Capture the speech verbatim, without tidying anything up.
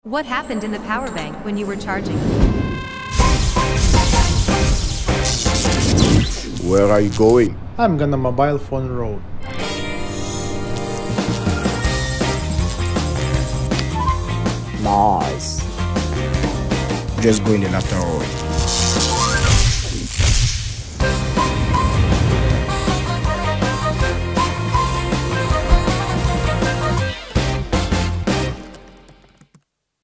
What happened in the power bank when you were charging? Where are you going? I'm gonna mobile phone road. Nice. Just going in after all.